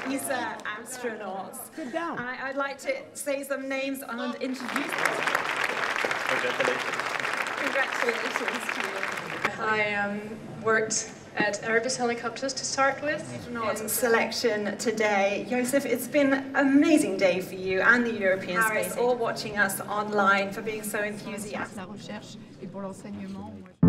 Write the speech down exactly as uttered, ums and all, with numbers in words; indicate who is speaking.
Speaker 1: ESA astronauts.
Speaker 2: Sit down.
Speaker 1: I, I'd like to say some names and introduce them.
Speaker 3: Congratulations.
Speaker 1: Congratulations to you.
Speaker 4: I um, worked at Airbus Helicopters to start with.
Speaker 1: Astronaut selection today. Joseph, it's been an amazing day for you and the European space, all watching us online, for being so enthusiastic.